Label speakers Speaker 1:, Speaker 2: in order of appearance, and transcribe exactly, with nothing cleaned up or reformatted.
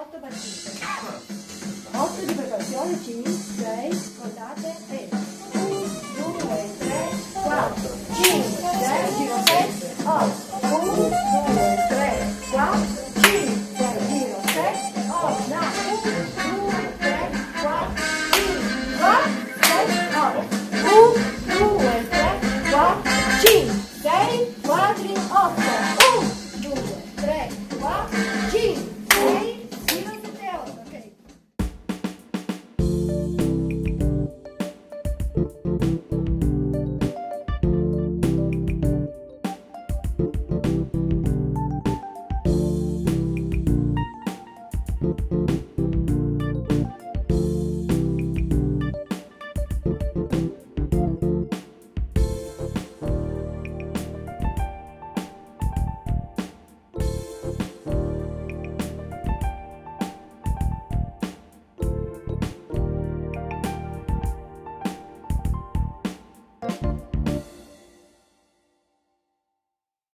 Speaker 1: otto battute. otto di preparazione, cinque, sei, contate, e uno, due, tre, quattro, cinque, sei, sette, otto.